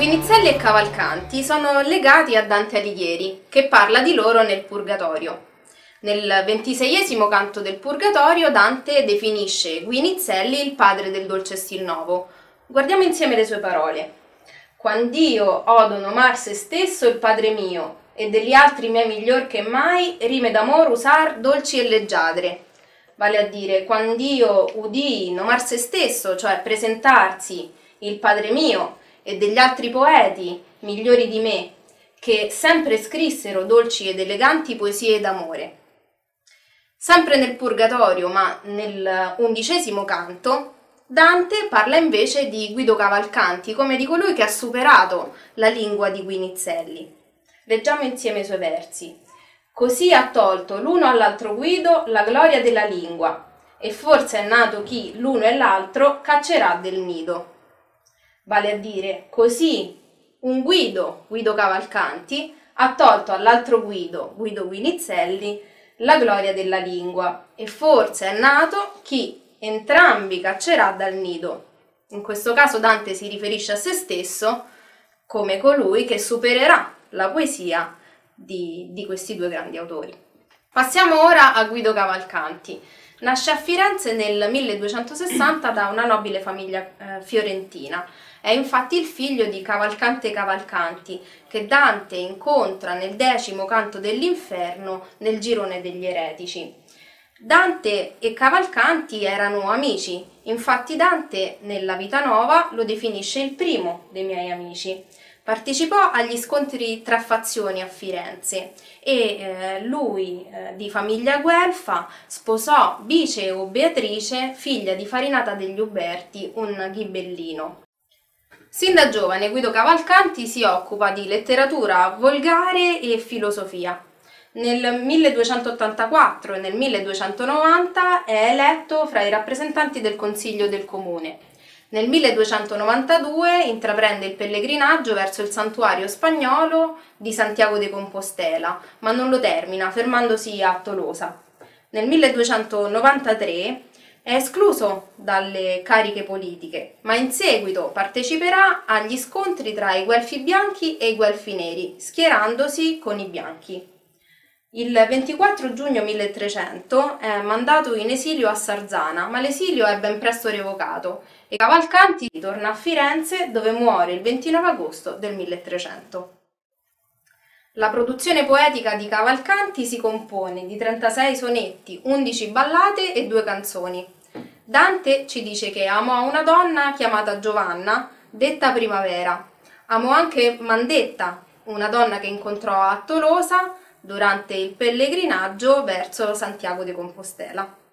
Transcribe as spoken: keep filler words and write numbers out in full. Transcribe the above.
Guinizelli e Cavalcanti sono legati a Dante Alighieri, che parla di loro nel Purgatorio. Nel ventiseiesimo canto del Purgatorio Dante definisce Guinizelli il padre del dolce stil novo. Guardiamo insieme le sue parole. Quand'io odo nomar se stesso il padre mio, e degli altri miei miglior che mai, rime d'amor usar dolci e leggiadre. Vale a dire, quand'io udii nomar se stesso, cioè presentarsi il padre mio e degli altri poeti migliori di me, che sempre scrissero dolci ed eleganti poesie d'amore. Sempre nel Purgatorio, ma nel undicesimo canto, Dante parla invece di Guido Cavalcanti come di colui che ha superato la lingua di Guinizelli. Leggiamo insieme i suoi versi. Così ha tolto l'uno all'altro Guido la gloria della lingua, e forse è nato chi l'uno e l'altro caccerà del nido. Vale a dire, così un Guido, Guido Cavalcanti, ha tolto all'altro Guido, Guido Guinizelli, la gloria della lingua, e forse è nato chi entrambi caccerà dal nido. In questo caso Dante si riferisce a se stesso come colui che supererà la poesia di, di questi due grandi autori. Passiamo ora a Guido Cavalcanti. Nasce a Firenze nel milleduecentosessanta da una nobile famiglia eh, fiorentina. È infatti il figlio di Cavalcante Cavalcanti, che Dante incontra nel decimo canto dell'Inferno nel girone degli eretici. Dante e Cavalcanti erano amici, infatti Dante nella Vita Nuova lo definisce il primo dei miei amici. Partecipò agli scontri tra fazioni a Firenze e eh, lui, eh, di famiglia guelfa, sposò Bice o Beatrice, figlia di Farinata degli Uberti, un ghibellino. Sin da giovane Guido Cavalcanti si occupa di letteratura volgare e filosofia. Nel milleduecentottantaquattro e nel milleduecentonovanta è eletto fra i rappresentanti del Consiglio del Comune. Nel milleduecentonovantadue intraprende il pellegrinaggio verso il santuario spagnolo di Santiago de Compostela, ma non lo termina, fermandosi a Tolosa. Nel milleduecentonovantatré è escluso dalle cariche politiche, ma in seguito parteciperà agli scontri tra i guelfi bianchi e i guelfi neri, schierandosi con i bianchi. Il ventiquattro giugno milletrecento è mandato in esilio a Sarzana, ma l'esilio è ben presto revocato e Cavalcanti torna a Firenze, dove muore il ventinove agosto del milletrecento. La produzione poetica di Cavalcanti si compone di trentasei sonetti, undici ballate e due canzoni. Dante ci dice che amò una donna chiamata Giovanna, detta Primavera. Amò anche Mandetta, una donna che incontrò a Tolosa durante il pellegrinaggio verso Santiago de Compostela.